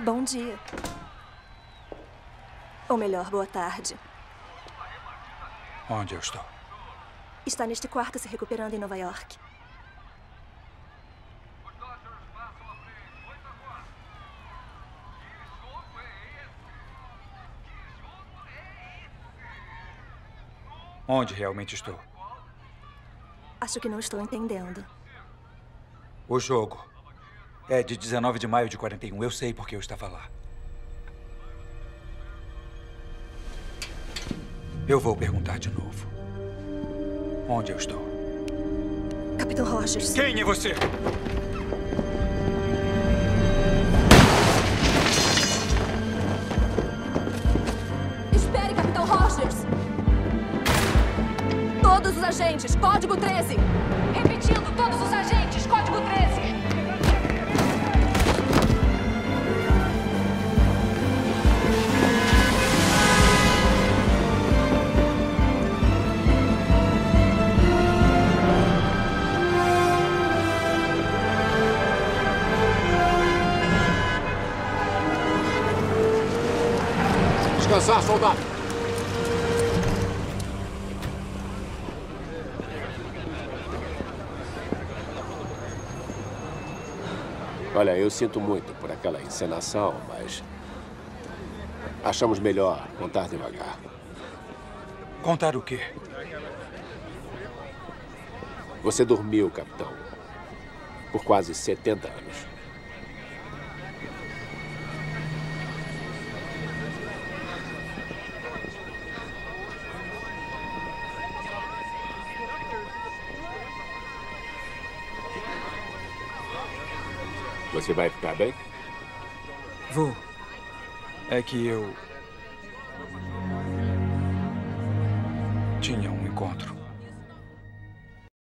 Bom dia. Ou melhor, boa tarde. Onde eu estou? Está neste quarto se recuperando em Nova York. Onde realmente estou? Acho que não estou entendendo. O jogo é de 19 de maio de 41. Eu sei porque eu estava lá. Eu vou perguntar de novo. Onde eu estou? Capitão Rogers. Quem é você? Espere, Capitão Rogers! Todos os agentes, código 13! Repetindo, todos os agentes, código 13! Descansar, soldado! Olha, eu sinto muito por aquela encenação, mas achamos melhor contar devagar. Contar o quê? Você dormiu, capitão, por quase 70 anos. Você vai ficar bem? Vou. É que eu tinha um encontro.